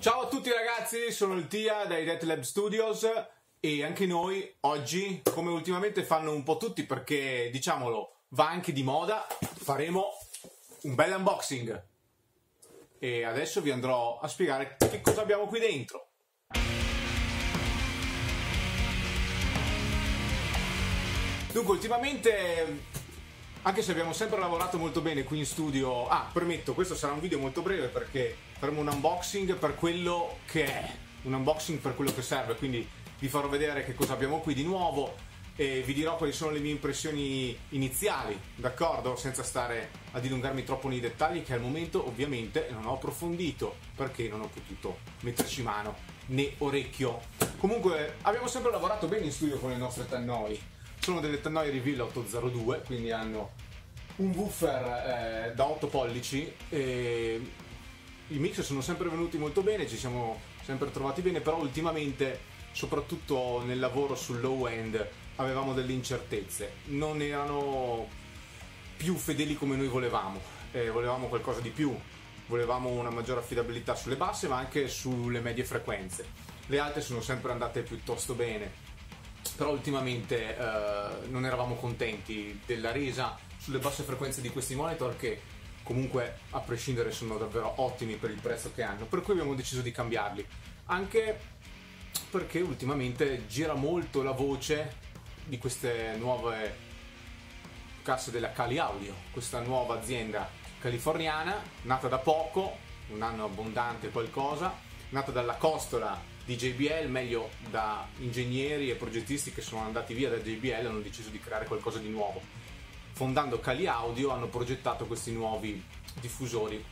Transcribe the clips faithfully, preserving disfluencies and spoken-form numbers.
Ciao a tutti ragazzi, sono il Tia dai Deathlab Studios e anche noi oggi, come ultimamente fanno un po' tutti perché diciamolo va anche di moda, faremo un bel unboxing e adesso vi andrò a spiegare che cosa abbiamo qui dentro. Dunque ultimamente, anche se abbiamo sempre lavorato molto bene qui in studio, ah, permetto, questo sarà un video molto breve perché faremo un unboxing per quello che è, un unboxing per quello che serve, quindi vi farò vedere che cosa abbiamo qui di nuovo e vi dirò quali sono le mie impressioni iniziali, d'accordo? Senza stare a dilungarmi troppo nei dettagli che al momento ovviamente non ho approfondito perché non ho potuto metterci mano né orecchio. Comunque abbiamo sempre lavorato bene in studio con le nostre Tannoi. Sono delle Tannoi Reveal otto zero due, quindi hanno un woofer eh, da otto pollici e i mix sono sempre venuti molto bene, ci siamo sempre trovati bene, però ultimamente, soprattutto nel lavoro sul low end, avevamo delle incertezze, non erano più fedeli come noi volevamo, eh, volevamo qualcosa di più, volevamo una maggiore affidabilità sulle basse ma anche sulle medie frequenze. Le alte sono sempre andate piuttosto bene, però ultimamente eh, non eravamo contenti della resa sulle basse frequenze di questi monitor che comunque a prescindere sono davvero ottimi per il prezzo che hanno, per cui abbiamo deciso di cambiarli, anche perché ultimamente gira molto la voce di queste nuove casse della Kali Audio, questa nuova azienda californiana nata da poco, un anno abbondante qualcosa, nata dalla costola di J B L, meglio da ingegneri e progettisti che sono andati via da J B L e hanno deciso di creare qualcosa di nuovo. Fondando Kali Audio hanno progettato questi nuovi diffusori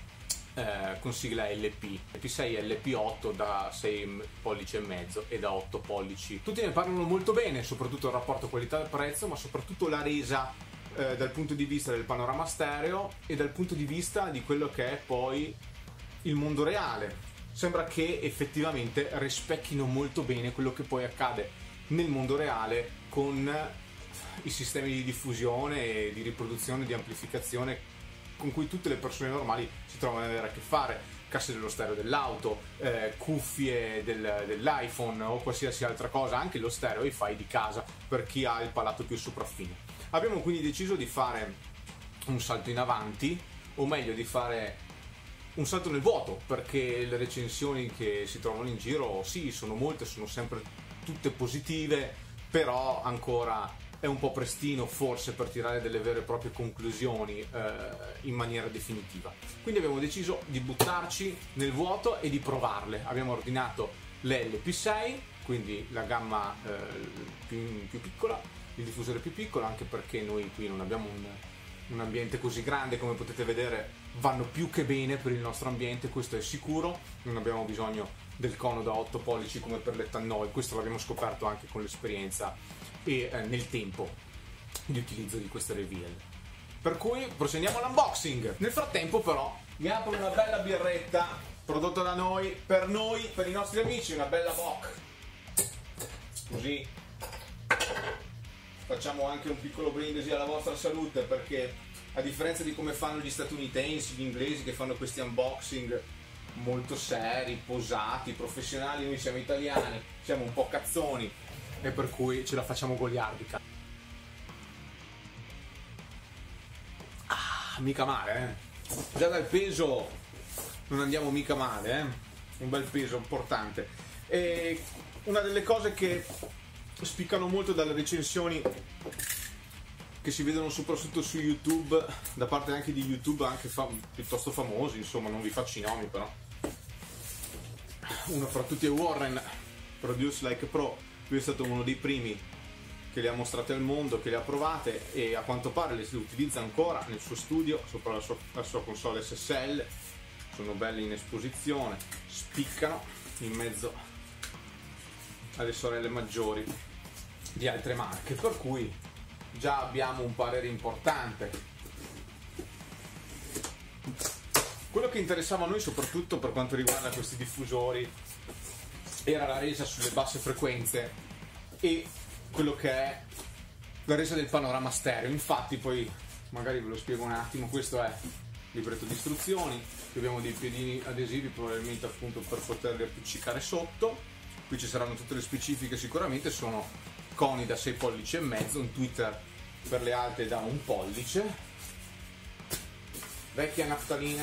eh, con sigla L P, L P sei e L P otto da sei pollici e mezzo e da otto pollici. Tutti ne parlano molto bene, soprattutto il rapporto qualità-prezzo, ma soprattutto la resa eh, dal punto di vista del panorama stereo e dal punto di vista di quello che è poi il mondo reale. Sembra che effettivamente rispecchino molto bene quello che poi accade nel mondo reale con i sistemi di diffusione, di riproduzione, di amplificazione con cui tutte le persone normali si trovano ad avere a che fare, casse dello stereo dell'auto, eh, cuffie del, dell'iPhone o qualsiasi altra cosa, anche lo stereo hi-fi di casa per chi ha il palato più sopraffino. Abbiamo quindi deciso di fare un salto in avanti, o meglio di fare un salto nel vuoto, perché le recensioni che si trovano in giro sì, sono molte, sono sempre tutte positive, però ancora è un po' prestino forse per tirare delle vere e proprie conclusioni eh, in maniera definitiva. Quindi abbiamo deciso di buttarci nel vuoto e di provarle. Abbiamo ordinato le L P sei, quindi la gamma eh, più, più piccola, il diffusore più piccolo, anche perché noi qui non abbiamo un un ambiente così grande, come potete vedere vanno più che bene per il nostro ambiente, questo è sicuro, non abbiamo bisogno del cono da otto pollici come per le Tannoi, questo l'abbiamo scoperto anche con l'esperienza e eh, nel tempo di utilizzo di queste Reveal. Per cui proseguiamo all'unboxing. Nel frattempo però mi apro una bella birretta prodotta da noi, per noi, per i nostri amici, una bella Bock, così facciamo anche un piccolo brindisi alla vostra salute, perché a differenza di come fanno gli statunitensi, gli inglesi che fanno questi unboxing molto seri, posati, professionali, noi siamo italiani, siamo un po' cazzoni e per cui ce la facciamo goliardica. Ah, mica male, eh? Già dal peso non andiamo mica male, eh? Un bel peso importante. E una delle cose che spiccano molto dalle recensioni che si vedono soprattutto su YouTube, da parte anche di YouTube anche fa piuttosto famosi, insomma non vi faccio i nomi però. Uno fra tutti è Warren, Produce Like a Pro, lui è stato uno dei primi che le ha mostrate al mondo, che le ha provate e a quanto pare le utilizza ancora nel suo studio, sopra la sua, la sua console S S L, sono belli in esposizione, spiccano in mezzo alle sorelle maggiori di altre marche, per cui già abbiamo un parere importante. Quello che interessava a noi soprattutto per quanto riguarda questi diffusori era la resa sulle basse frequenze e quello che è la resa del panorama stereo. Infatti poi magari ve lo spiego un attimo, questo è libretto di istruzioni, qui abbiamo dei piedini adesivi probabilmente appunto per poterli appiccicare sotto, qui ci saranno tutte le specifiche, sicuramente sono coni da sei pollici e mezzo, un tweeter per le alte da un pollice, vecchia naftalina.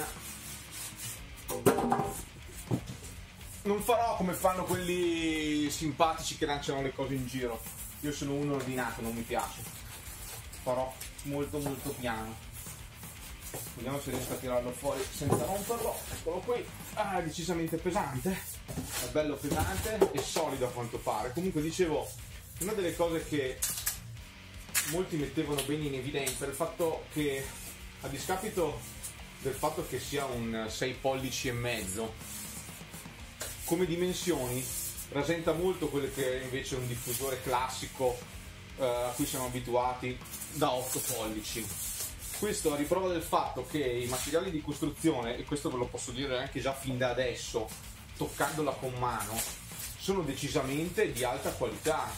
Non farò come fanno quelli simpatici che lanciano le cose in giro, io sono uno ordinato, non mi piace, farò molto molto piano. Vediamo se riesco a tirarlo fuori senza romperlo. Eccolo qui. Ah, è decisamente pesante, è bello pesante e solido a quanto pare. Comunque dicevo, una delle cose che molti mettevano bene in evidenza è il fatto che, a discapito del fatto che sia un sei pollici e mezzo, come dimensioni rasenta molto quello che è invece un diffusore classico eh, a cui siamo abituati da otto pollici. Questo a riprova del fatto che i materiali di costruzione, e questo ve lo posso dire anche già fin da adesso, toccandola con mano, sono decisamente di alta qualità.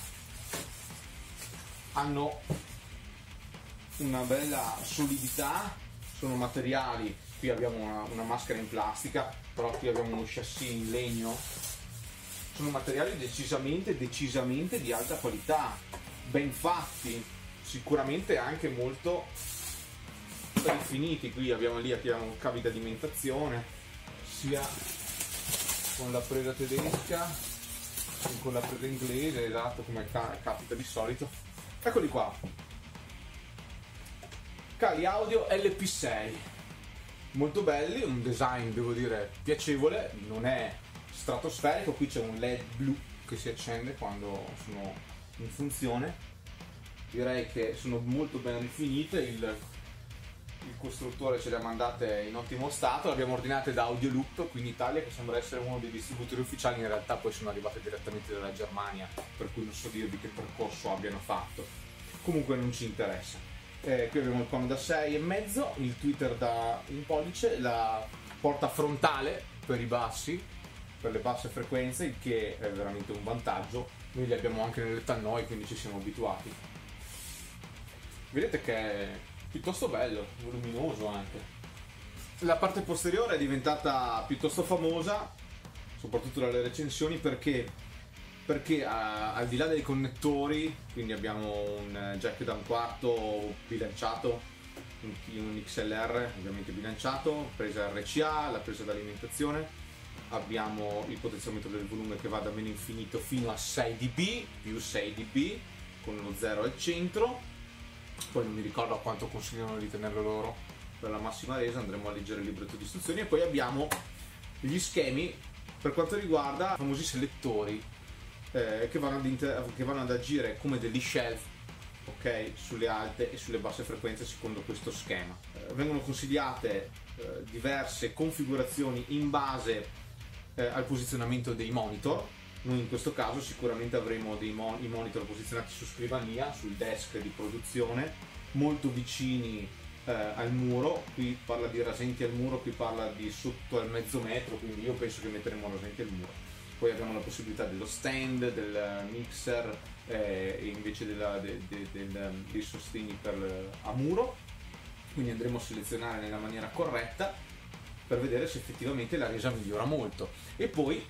Hanno una bella solidità, sono materiali, qui abbiamo una, una maschera in plastica, però qui abbiamo uno chassis in legno, sono materiali decisamente, decisamente di alta qualità, ben fatti, sicuramente anche molto rifiniti. Qui abbiamo lì abbiamo cavi di alimentazione sia con la presa tedesca che con la presa inglese, esatto, come ca capita di solito. Eccoli qua, cavi audio L P sei, molto belli, un design devo dire piacevole, non è stratosferico. Qui c'è un L E D blu che si accende quando sono in funzione, direi che sono molto ben rifinite. il Il costruttore ce le ha mandate in ottimo stato, le abbiamo ordinate da Audioloop qui in Italia, che sembra essere uno dei distributori ufficiali, in realtà poi sono arrivate direttamente dalla Germania, per cui non so dirvi che percorso abbiano fatto, comunque non ci interessa. Eh, qui abbiamo il cono da sei e mezzo, il tweeter da un pollice, la porta frontale per i bassi, per le basse frequenze, il che è veramente un vantaggio. Noi li abbiamo anche nelle tannoi, quindi ci siamo abituati. Vedete che è piuttosto bello, voluminoso anche. La parte posteriore è diventata piuttosto famosa, soprattutto dalle recensioni, perché, perché a, al di là dei connettori, quindi abbiamo un jack da un quarto bilanciato, un, un X L R ovviamente bilanciato, presa R C A, la presa d'alimentazione, abbiamo il potenziamento del volume che va da meno infinito fino a sei decibel più sei decibel con lo zero al centro. Poi non mi ricordo a quanto consigliano di tenerlo loro per la massima resa, andremo a leggere il libretto di istruzioni. E poi abbiamo gli schemi per quanto riguarda i famosi selettori eh, che, vanno ad che vanno ad agire come degli shelf, ok, sulle alte e sulle basse frequenze secondo questo schema. Eh, vengono consigliate eh, diverse configurazioni in base eh, al posizionamento dei monitor. Noi in questo caso sicuramente avremo dei mon i monitor posizionati su scrivania, sul desk di produzione, molto vicini eh, al muro. Qui parla di rasenti al muro, qui parla di sotto al mezzo metro, quindi io penso che metteremo rasenti al muro. Poi abbiamo la possibilità dello stand, del mixer eh, e invece della, de, de, del, dei sostegni per, a muro, quindi andremo a selezionare nella maniera corretta per vedere se effettivamente la resa migliora molto. E poi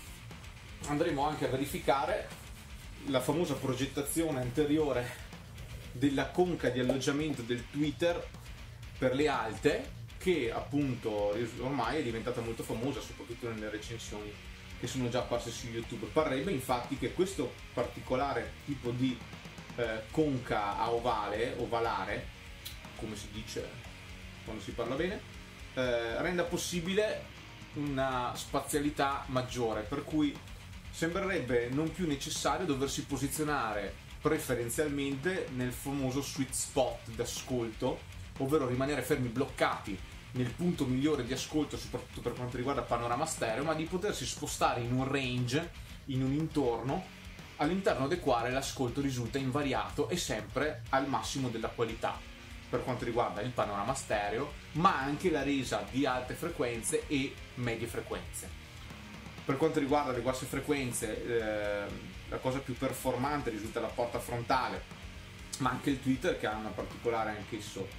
andremo anche a verificare la famosa progettazione anteriore della conca di alloggiamento del tweeter per le alte, che appunto ormai è diventata molto famosa soprattutto nelle recensioni che sono già apparse su YouTube. Parrebbe infatti che questo particolare tipo di eh, conca a ovale, ovalare, come si dice quando si parla bene, eh, renda possibile una spazialità maggiore, per cui sembrerebbe non più necessario doversi posizionare preferenzialmente nel famoso sweet spot d'ascolto, ovvero rimanere fermi bloccati nel punto migliore di ascolto, soprattutto per quanto riguarda panorama stereo, ma di potersi spostare in un range, in un intorno, all'interno del quale l'ascolto risulta invariato e sempre al massimo della qualità, per quanto riguarda il panorama stereo, ma anche la resa di alte frequenze e medie frequenze. Per quanto riguarda le basse frequenze, eh, la cosa più performante risulta la porta frontale, ma anche il tweeter, che ha una particolare anch'esso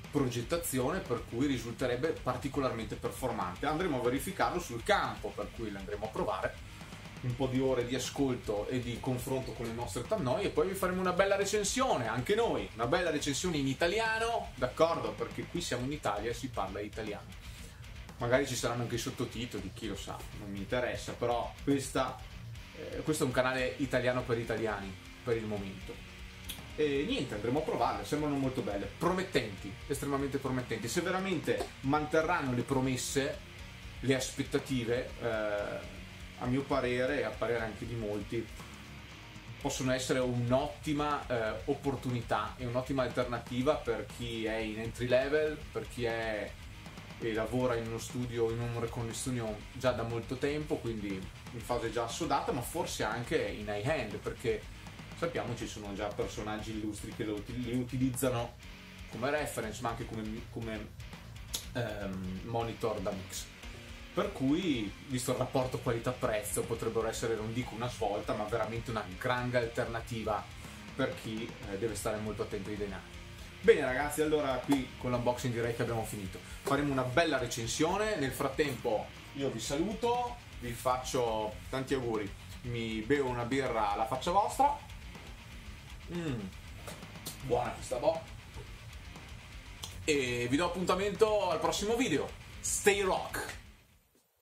progettazione, per cui risulterebbe particolarmente performante. Andremo a verificarlo sul campo, per cui l'andremo a provare, un po' di ore di ascolto e di confronto con le nostre tannoi, e poi vi faremo una bella recensione, anche noi, una bella recensione in italiano, d'accordo? Perché qui siamo in Italia e si parla italiano. Magari ci saranno anche i sottotitoli, chi lo sa, non mi interessa, però questa, eh, questo è un canale italiano per italiani, per il momento. E niente, andremo a provarle, sembrano molto belle, promettenti, estremamente promettenti. Se veramente manterranno le promesse, le aspettative, eh, a mio parere e a parere anche di molti, possono essere un'ottima eh, opportunità e un'ottima alternativa per chi è in entry level, per chi è e lavora in uno studio, in un recording studio già da molto tempo, quindi in fase già assodata, ma forse anche in high end, perché sappiamo ci sono già personaggi illustri che lo, li utilizzano come reference, ma anche come, come ehm, monitor da mix. Per cui, visto il rapporto qualità-prezzo, potrebbero essere, non dico una svolta, ma veramente una grande alternativa per chi eh, deve stare molto attento ai denari. Bene ragazzi, allora qui con l'unboxing direi che abbiamo finito. Faremo una bella recensione, nel frattempo io vi saluto, vi faccio tanti auguri, mi bevo una birra alla faccia vostra. Mm, buona questa boh. E vi do appuntamento al prossimo video. Stay rock!